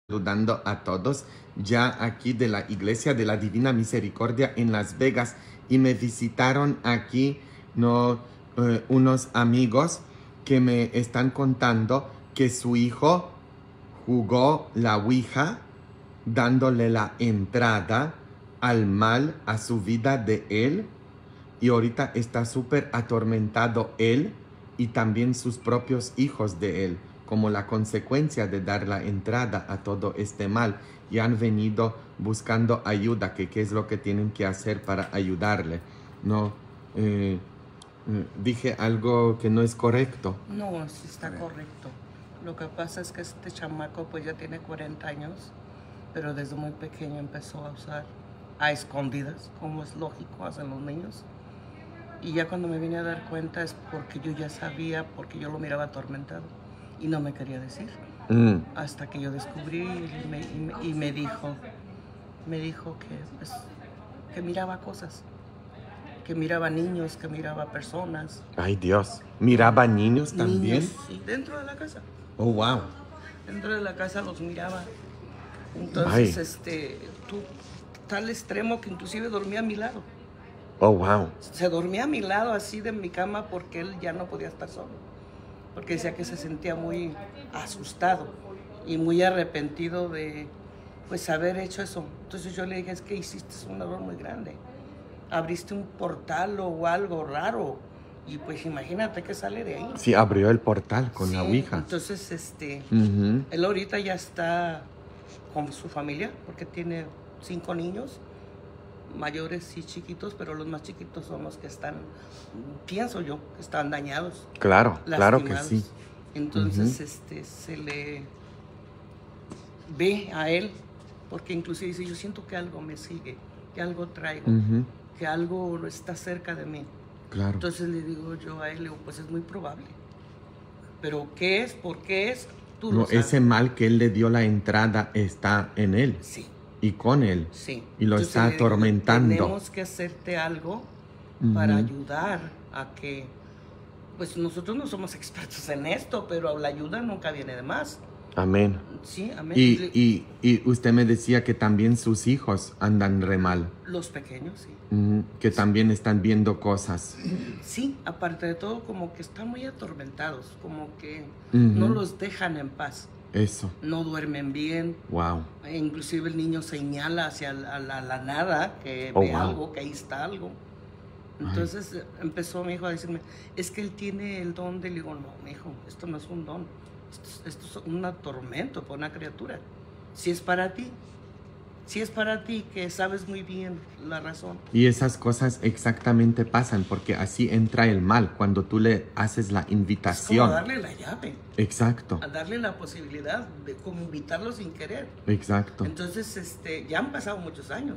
Saludando a todos ya aquí de la Iglesia de la Divina Misericordia en Las Vegas, y me visitaron aquí unos amigos que me están contando que su hijo jugó la Ouija dándole la entrada al mal a su vida de él, y ahorita está súper atormentado él y también sus propios hijos de él, como la consecuencia de dar la entrada a todo este mal, y han venido buscando ayuda, que qué es lo que tienen que hacer para ayudarle. No, dije algo que no es correcto. No, sí está correcto. Lo que pasa es que este chamaco pues ya tiene 40 años, pero desde muy pequeño empezó a usar a escondidas, como es lógico, hacen los niños. Y ya cuando me vine a dar cuenta es porque yo ya sabía, porque yo lo miraba atormentado y no me quería decir. Hasta que yo descubrí y me dijo que, pues, que miraba cosas, que miraba niños, que miraba personas. Ay, Dios. ¿Miraba niños también? Niños, sí, dentro de la casa. Oh, wow. Dentro de la casa los miraba. Entonces, tal extremo que inclusive dormía a mi lado. Oh, wow. Se dormía a mi lado así de mi cama porque él ya no podía estar solo. Porque decía que se sentía muy asustado y muy arrepentido de pues haber hecho eso. Entonces yo le dije, es que hiciste un error muy grande. Abriste un portal o algo raro y pues imagínate que sale de ahí. Sí, abrió el portal con la Ouija. Entonces, él ahorita ya está con su familia porque tiene 5 niños, mayores y chiquitos, pero los más chiquitos son los que están, pienso yo, que están dañados. Claro, claro que sí. Entonces, se le ve a él, porque inclusive dice, yo siento que algo me sigue, que algo traigo, que algo está cerca de mí. Claro. Entonces le digo yo a él, le digo, pues es muy probable. Pero ¿qué es? ¿Por qué es? Tú lo sabes. Ese mal que él le dio la entrada está en él. Sí. Y con él. Sí. Y lo está atormentando. Tenemos que hacerte algo para ayudar a que, pues nosotros no somos expertos en esto, pero la ayuda nunca viene de más. Amén. Sí, amén. Y usted me decía que también sus hijos andan re mal. Los pequeños, sí. Que también están viendo cosas. Sí, aparte de todo, como que están muy atormentados, como que no los dejan en paz. Eso. No duermen bien. Wow. Inclusive el niño señala hacia la nada, que ve algo, que ahí está algo. Entonces empezó mi hijo a decirme, es que él tiene el don de... Le digo, no, mi hijo, esto no es un don. Esto es un tormento para una criatura. Si es para ti. Si es para ti, que sabes muy bien la razón. Y esas cosas exactamente pasan, porque así entra el mal, cuando tú le haces la invitación. Es como darle la llave. Exacto. A darle la posibilidad de como invitarlo sin querer. Exacto. Entonces, ya han pasado muchos años.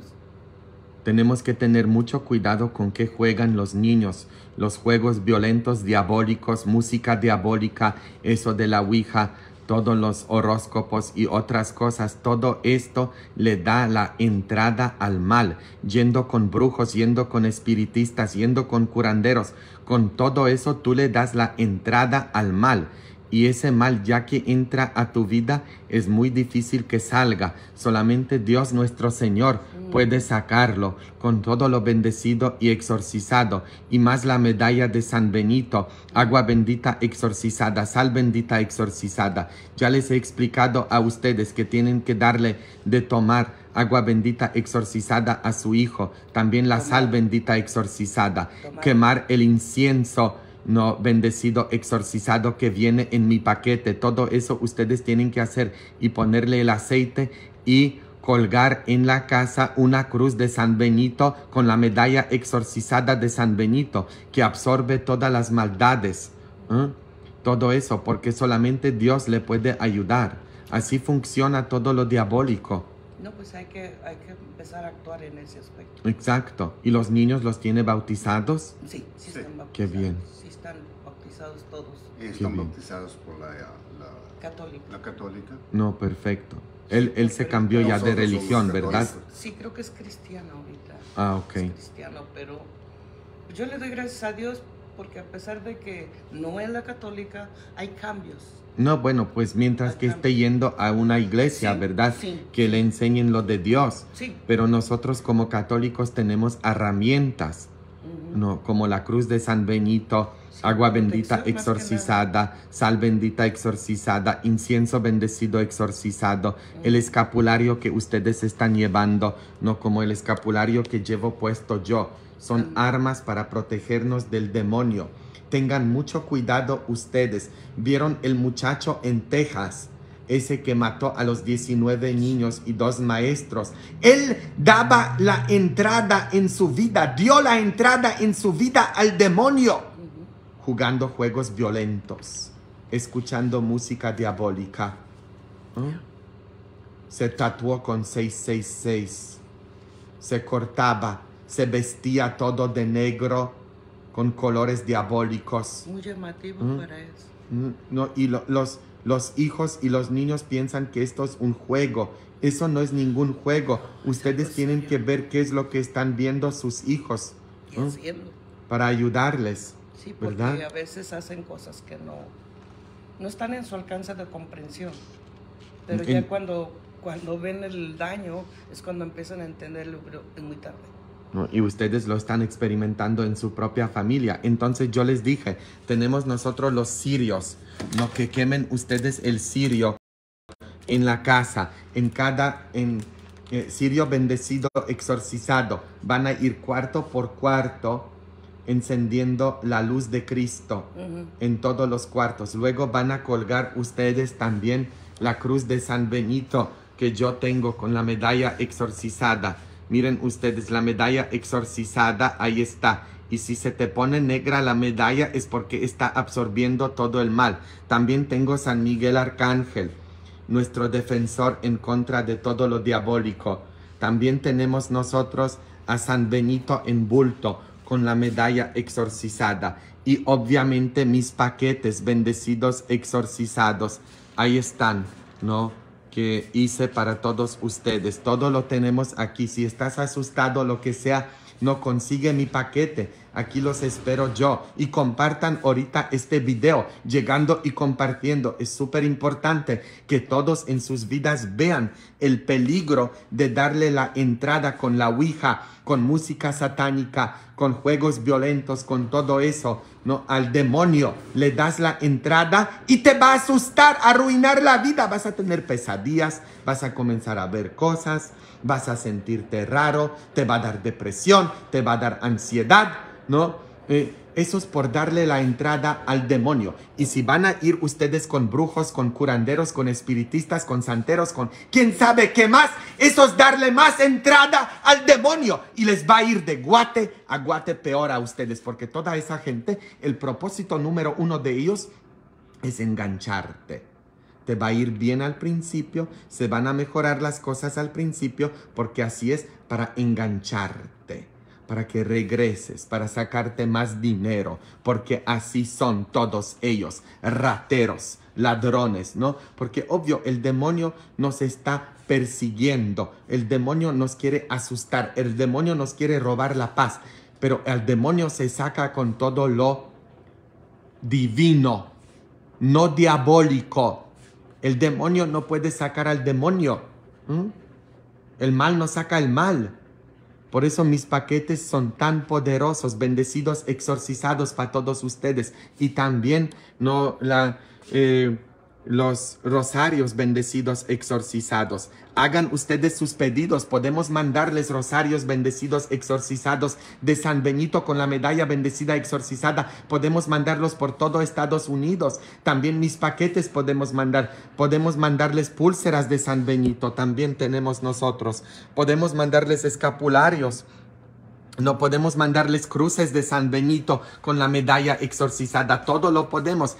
Tenemos que tener mucho cuidado con qué juegan los niños, los juegos violentos, diabólicos, música diabólica, eso de la Ouija, todos los horóscopos y otras cosas. Todo esto le da la entrada al mal, yendo con brujos, yendo con espiritistas, yendo con curanderos. Con todo eso tú le das la entrada al mal. Y ese mal, ya que entra a tu vida, es muy difícil que salga. Solamente Dios nuestro Señor puede sacarlo, con todo lo bendecido y exorcizado. Y más la medalla de San Benito, agua bendita exorcizada, sal bendita exorcizada. Ya les he explicado a ustedes que tienen que darle de tomar agua bendita exorcizada a su hijo. También la sal bendita exorcizada. Quemar el incienso bendecido, exorcizado que viene en mi paquete. Todo eso ustedes tienen que hacer, y ponerle el aceite y colgar en la casa una cruz de San Benito con la medalla exorcizada de San Benito, que absorbe todas las maldades. Todo eso, porque solamente Dios le puede ayudar. Así funciona todo lo diabólico. No, pues hay que empezar a actuar en ese aspecto. Exacto. ¿Y los niños los tiene bautizados? Sí, están bautizados. Qué bien. Sí están bautizados todos. ¿Están bautizados por la Católica? La católica. No, perfecto. Él se cambió ya de religión, ¿verdad? Sí, creo que es cristiano ahorita. Ah, ok. Es cristiano, pero yo le doy gracias a Dios porque a pesar de que no es la católica, hay cambios. No, bueno, pues mientras que esté yendo a una iglesia, Sí, ¿verdad? sí, que le enseñen lo de Dios. Sí. Pero nosotros como católicos tenemos herramientas, ¿no? Como la cruz de San Benito, Sí, agua protección, bendita más que exorcizada, sal bendita exorcizada, incienso bendecido exorcizado, el escapulario que ustedes están llevando, no como el escapulario que llevo puesto yo. Son armas para protegernos del demonio. Tengan mucho cuidado ustedes. ¿Vieron el muchacho en Texas? Ese que mató a los 19 niños y 2 maestros. Él daba la entrada en su vida, dio la entrada en su vida al demonio. Jugando juegos violentos, escuchando música diabólica. Se tatuó con 666. Se cortaba, se vestía todo de negro con colores diabólicos. Muy llamativo para eso. No, y los hijos y los niños piensan que esto es un juego. Eso no es ningún juego. Ustedes tienen que ver qué es lo que están viendo sus hijos para ayudarles. Sí, porque ¿verdad? a veces hacen cosas que no están en su alcance de comprensión. Pero ya cuando ven el daño es cuando empiezan a entenderlo, pero es muy tarde. ¿no? Y ustedes lo están experimentando en su propia familia. Entonces yo les dije, tenemos nosotros los cirios, no que quemen ustedes el cirio en la casa, cirio bendecido, exorcizado. Van a ir cuarto por cuarto encendiendo la luz de Cristo en todos los cuartos. Luego van a colgar ustedes también la cruz de San Benito que yo tengo con la medalla exorcizada. Miren ustedes, la medalla exorcizada, ahí está. Y si se te pone negra la medalla es porque está absorbiendo todo el mal. También tengo San Miguel Arcángel, nuestro defensor en contra de todo lo diabólico. También tenemos nosotros a San Benito en bulto con la medalla exorcizada. Y obviamente mis paquetes bendecidos exorcizados. Ahí están, ¿no? Que hice para todos ustedes. Todo lo tenemos aquí. Si estás asustado, lo que sea, no consigue mi paquete. Aquí los espero yo. Y compartan ahorita este video, llegando y compartiendo. Es súper importante que todos en sus vidas vean el peligro de darle la entrada con la ouija, con música satánica, con juegos violentos, con todo eso, ¿no? Al demonio le das la entrada y te va a asustar, a arruinar la vida. Vas a tener pesadillas, vas a comenzar a ver cosas, vas a sentirte raro, te va a dar depresión, te va a dar ansiedad, ¿no? Eso es por darle la entrada al demonio. Y si van a ir ustedes con brujos, con curanderos, con espiritistas, con santeros, con quién sabe qué más, eso es darle más entrada al demonio. Y les va a ir de guate a guate peor a ustedes. Porque toda esa gente, el propósito número 1 de ellos es engancharte. Te va a ir bien al principio, se van a mejorar las cosas al principio, porque así es, para engancharte, para que regreses, para sacarte más dinero, porque así son todos ellos, rateros, ladrones, ¿no? Porque obvio, el demonio nos está persiguiendo, el demonio nos quiere asustar, el demonio nos quiere robar la paz, pero el demonio se saca con todo lo divino, no diabólico. El demonio no puede sacar al demonio. El mal no saca el mal. Por eso mis paquetes son tan poderosos, bendecidos, exorcizados para todos ustedes. Y también los rosarios bendecidos, exorcizados. Hagan ustedes sus pedidos. Podemos mandarles rosarios bendecidos, exorcizados de San Benito con la medalla bendecida, exorcizada. Podemos mandarlos por todo Estados Unidos. También mis paquetes podemos mandar. Podemos mandarles púlseras de San Benito. También tenemos nosotros. Podemos mandarles escapularios. No podemos mandarles cruces de San Benito con la medalla exorcizada. Todo lo podemos.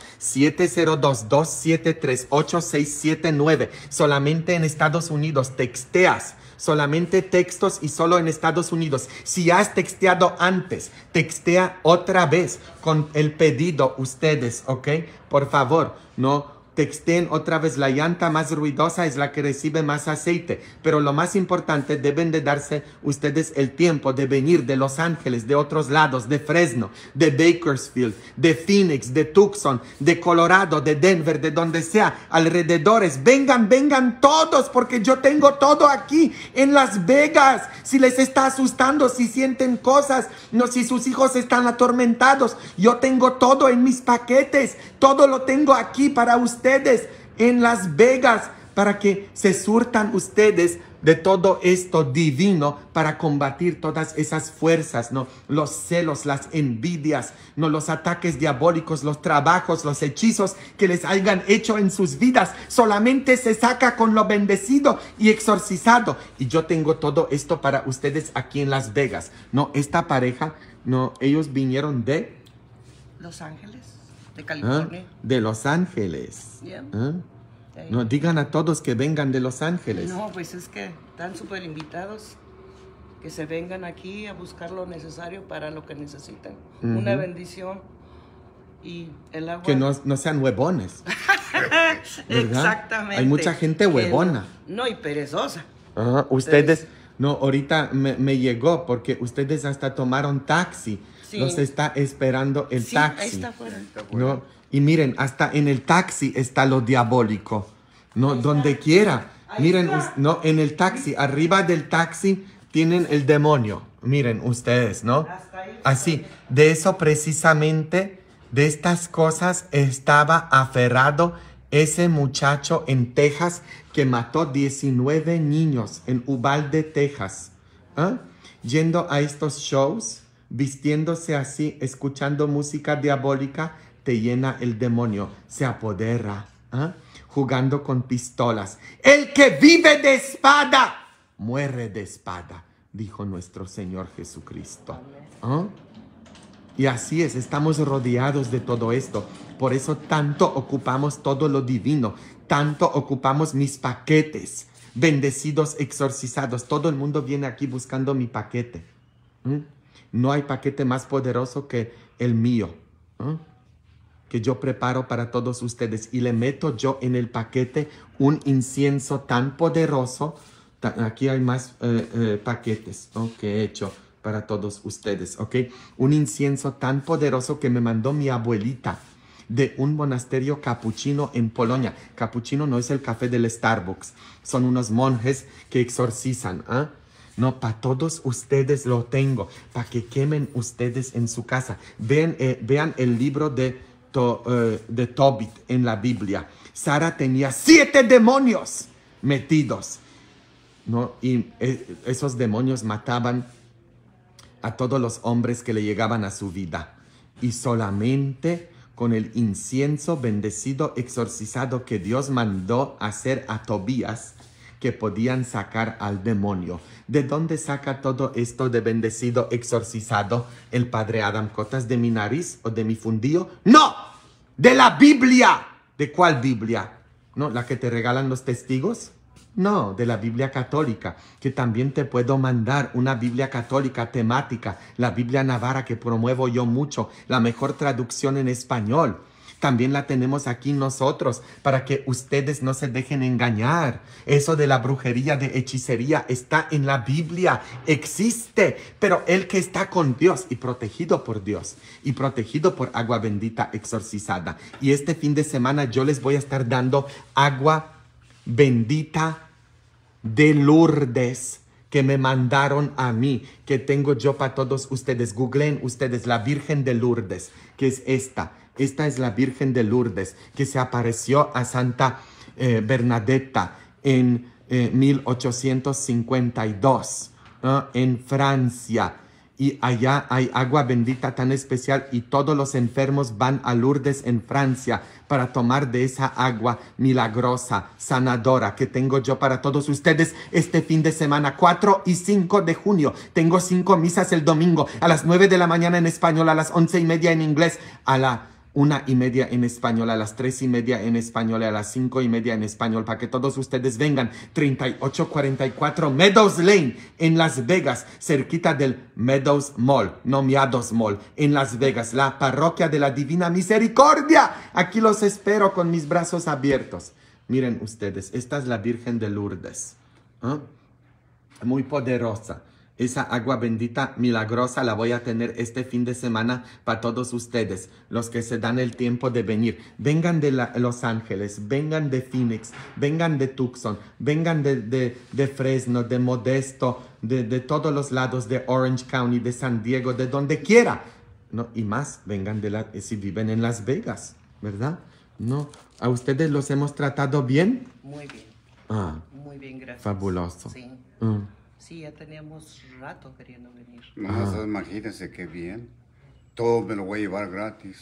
702-273-8679. Solamente en Estados Unidos. Texteas. Solamente textos y solo en Estados Unidos. Si has texteado antes, textea otra vez con el pedido ustedes, ¿ok? Por favor, no texteen otra vez. La llanta más ruidosa es la que recibe más aceite. Pero lo más importante, deben de darse ustedes el tiempo de venir de Los Ángeles, de otros lados, de Fresno, de Bakersfield, de Phoenix, de Tucson, de Colorado, de Denver, de donde sea, alrededores. Vengan, vengan todos, porque yo tengo todo aquí en Las Vegas. Si les está asustando, si sienten cosas, no, si sus hijos están atormentados, yo tengo todo en mis paquetes. Todo lo tengo aquí para ustedes en Las Vegas, para que se surtan ustedes de todo esto divino para combatir todas esas fuerzas, ¿no? Los celos, las envidias, ¿no? Los ataques diabólicos, los trabajos, los hechizos que les hayan hecho en sus vidas. Solamente se saca con lo bendecido y exorcizado. Y yo tengo todo esto para ustedes aquí en Las Vegas, ¿no? Esta pareja, ¿no? Ellos vinieron de Los Ángeles, de California. De Los Ángeles. Yeah. No, digan a todos que vengan de Los Ángeles. No, pues es que están súper invitados. Que se vengan aquí a buscar lo necesario para lo que necesitan. Una bendición y el agua. Que no sean huevones. Exactamente. Hay mucha gente huevona. No, y perezosa. Ustedes, no, ahorita me llegó porque ustedes hasta tomaron taxi. Sí. Los está esperando el taxi. Ahí está afuera. ¿No? Y miren, hasta en el taxi está lo diabólico. No, donde quiera. Miren, no, en el taxi, arriba del taxi tienen el demonio. Miren ustedes, ¿no? Así, de eso precisamente, de estas cosas estaba aferrado ese muchacho en Texas que mató 19 niños en Uvalde, Texas. Yendo a estos shows, vistiéndose así, escuchando música diabólica, te llena el demonio, se apodera, jugando con pistolas. El que vive de espada, muere de espada, dijo nuestro Señor Jesucristo. Y así es, estamos rodeados de todo esto. Por eso tanto ocupamos todo lo divino, tanto ocupamos mis paquetes, bendecidos, exorcizados. Todo el mundo viene aquí buscando mi paquete. No hay paquete más poderoso que el mío, que yo preparo para todos ustedes. Y le meto yo en el paquete un incienso tan poderoso. Aquí hay más paquetes, que he hecho para todos ustedes, un incienso tan poderoso que me mandó mi abuelita de un monasterio capuchino en Polonia. Capuchino no es el café del Starbucks, son unos monjes que exorcizan, No, para todos ustedes lo tengo, para que quemen ustedes en su casa. Vean el libro de Tobit en la Biblia. Sara tenía 7 demonios metidos, ¿no? Y esos demonios mataban a todos los hombres que le llegaban a su vida. Y solamente con el incienso bendecido, exorcizado que Dios mandó hacer a Tobías, que podían sacar al demonio. ¿De dónde saca todo esto de bendecido, exorcizado el padre Adam Cotas? ¿De mi nariz o de mi fundillo? ¡No! ¡De la Biblia! ¿De cuál Biblia? ¿No? ¿La que te regalan los testigos? No, de la Biblia católica, que también te puedo mandar una Biblia católica temática, la Biblia Navarra que promuevo yo mucho, la mejor traducción en español. También la tenemos aquí nosotros para que ustedes no se dejen engañar. Eso de la brujería, de hechicería está en la Biblia, existe, pero el que está con Dios y protegido por Dios y protegido por agua bendita exorcizada. Y este fin de semana yo les voy a estar dando agua bendita de Lourdes que me mandaron a mí, que tengo yo para todos ustedes. Googleen ustedes la Virgen de Lourdes, que es esta. Esta es la Virgen de Lourdes, que se apareció a Santa Bernadetta en 1852, en Francia. Y allá hay agua bendita tan especial y todos los enfermos van a Lourdes en Francia para tomar de esa agua milagrosa, sanadora que tengo yo para todos ustedes este fin de semana, 4 y 5 de junio. Tengo 5 misas el domingo, a las 9 de la mañana en español, a las 11:30 en inglés, a la 1:30 en español, a las 3:30 en español, a las 5:30 en español, para que todos ustedes vengan. 3844 Meadows Lane en Las Vegas, cerquita del Meadows Mall, no Meadows Mall, en Las Vegas, la parroquia de la Divina Misericordia. Aquí los espero con mis brazos abiertos. Miren ustedes, esta es la Virgen de Lourdes. ¿Ah? Muy poderosa. Esa agua bendita milagrosa la voy a tener este fin de semana para todos ustedes, los que se dan el tiempo de venir. Vengan de Los Ángeles, vengan de Phoenix, vengan de Tucson, vengan de Fresno, de Modesto, de todos los lados, de Orange County, de San Diego, de donde quiera. No, y más, vengan si viven en Las Vegas, ¿verdad? No, ¿a ustedes los hemos tratado bien? Muy bien. Ah, Muy bien, gracias. fabuloso. Sí. Mm. Sí, ya teníamos rato queriendo venir. No, imagínense qué bien. Todo me lo voy a llevar gratis.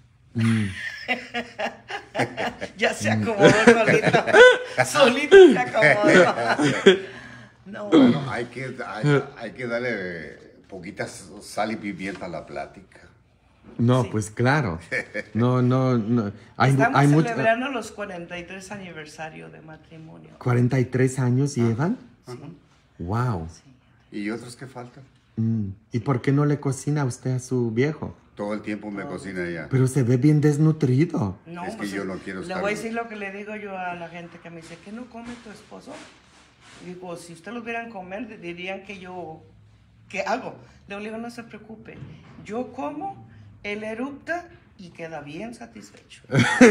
Ya se acomodó solito. Solito se acomodó. No, Bueno, hay que darle poquita sal y pimienta a la plática. No, Sí. pues claro. No. estamos mucho- celebrando los 43 aniversario de matrimonio. 43 años llevan. Sí, Wow. sí. ¿Y otros que faltan? ¿Y por qué no le cocina usted a su viejo? Todo el tiempo me cocina ella. Pero se ve bien desnutrido. No, Es que pues, yo no quiero le estar- voy a decir lo que le digo yo a la gente que me dice, ¿qué no come tu esposo? Y digo, si usted lo vieran comer, dirían que yo, ¿qué hago? Le digo, no se preocupe, yo como, él erupta y queda bien satisfecho.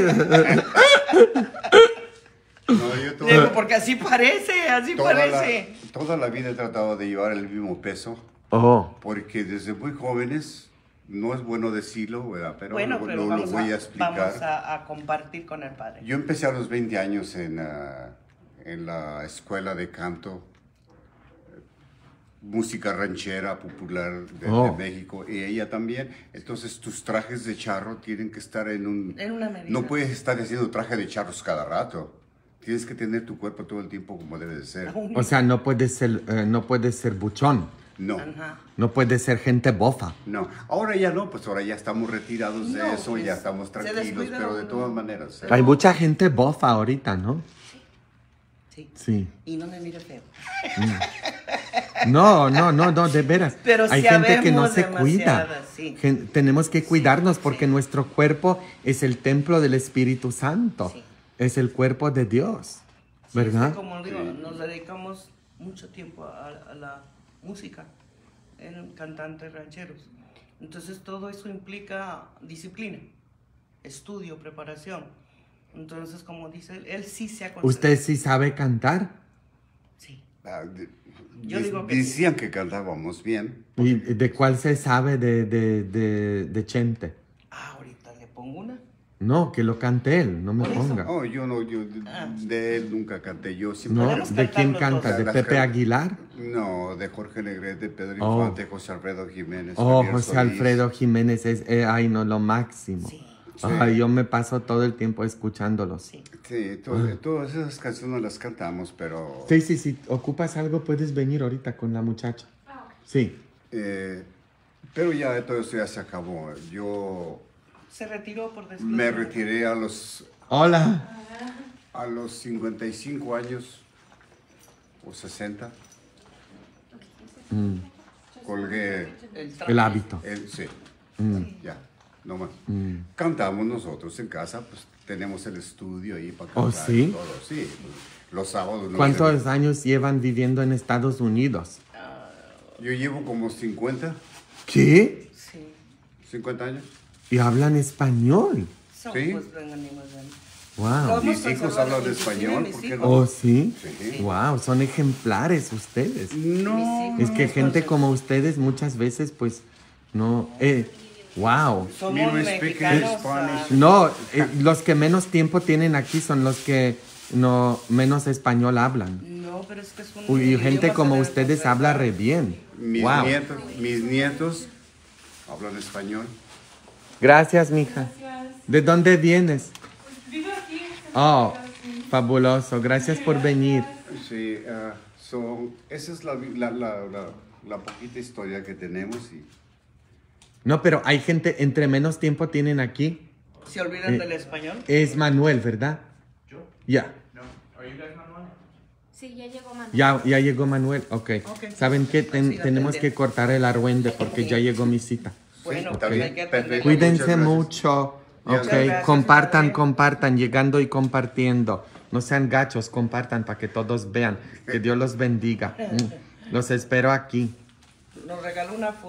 No, yo Le digo, porque así parece. toda la vida he tratado de llevar el mismo peso, Oh. porque desde muy jóvenes, no es bueno decirlo, ¿verdad? Pero, Bueno, pero lo vamos, voy a explicar. vamos a compartir con el padre. Yo empecé a los 20 años en la escuela de canto, música ranchera popular de México, y ella también. Entonces tus trajes de charro tienen que estar en una medida. No puedes estar haciendo traje de charros cada rato. Tienes que tener tu cuerpo todo el tiempo como debe de ser. O sea, no puede ser buchón. No, Ajá. No puede ser gente bofa. no. Ahora ya no, pues ahora ya estamos retirados de No, eso, pues, ya estamos se tranquilos, descuida pero de uno. todas maneras. Hay mucha gente bofa ahorita, ¿no? Sí. Sí. Y no me mire feo. No, de veras. Pero hay sí gente que no habemos se cuida. demasiadas, sí. Tenemos que cuidarnos porque nuestro cuerpo es el templo del Espíritu Santo. Sí. Es el cuerpo de Dios, Sí, ¿verdad? es que como digo, nos dedicamos mucho tiempo a la música, en cantantes rancheros. Entonces todo eso implica disciplina, estudio, preparación. Entonces, como dice él sí se ha ¿Usted sí sabe cantar? Sí. Yo digo que decían que cantábamos bien. ¿Y de cuál se sabe de Chente? Ahorita le pongo una. No, que lo cante él, no me Por eso. ponga. Oh, yo de él nunca canté. Yo siempre No, Podemos ¿de quién cantarlo canta? todos. ¿De Las Pepe can- Aguilar? No, de Jorge Negrete, Pedro Oh. Infante, José Alfredo Jiménez. Oh, Javier José Solís. Alfredo Jiménez es, ay, no, lo máximo. Sí. Ay, yo me paso todo el tiempo escuchándolos. Sí. Sí, todas esas canciones las cantamos, pero... Sí, si ocupas algo, puedes venir ahorita con la muchacha. Sí. Pero ya todo eso ya se acabó. Yo Se retiró por después. me retiré a los Hola. 55 años o 60. Colgué El hábito. sí. Ya, no más. Cantamos nosotros en casa, pues tenemos el estudio ahí para ¿Oh, cantar. sí? Y todo. Sí, los sábados. ¿Cuántos años llevan viviendo en Estados Unidos? Yo llevo como 50 ¿Qué? Sí. 50 años. Y hablan español. Son, Sí. pues, venimos de- Wow. Mis hijos hablan de Inclusive español, mis ¿por qué hijos. no? Oh, ¿sí? Sí. Wow, son ejemplares ustedes. No. Es que gente como ustedes muchas veces, pues, no... wow. Somos Me respect mexicanos. Spanish. No, los que menos tiempo tienen aquí son los que no menos español hablan. No, pero es que es un Uy, y gente idioma como se debe ustedes habla re bien. Mis Wow. nietos hablan español. Gracias, mija. ¿De dónde vienes? Vivo aquí. Oh, fabuloso. Gracias por venir. Sí, esa es la poquita historia que tenemos. Y No, pero hay gente, entre menos tiempo tienen aquí, ¿Se olvidan del español? Es Manuel, ¿verdad? ¿Yo? Ya. No. ¿Are you guys Manuel? Sí, ya llegó Manuel. Ya llegó Manuel. Ok. ¿Saben qué? Tenemos que cortar el argüende porque ya llegó mi cita. Bueno, está pues bien, hay que perfecto. atender. Cuídense Muchas mucho. Muchas Ok. gracias, Compartan, padre. llegando y compartiendo. No sean gachos, compartan para que todos vean. Que Dios los bendiga. Los espero aquí. Nos regaló una foto.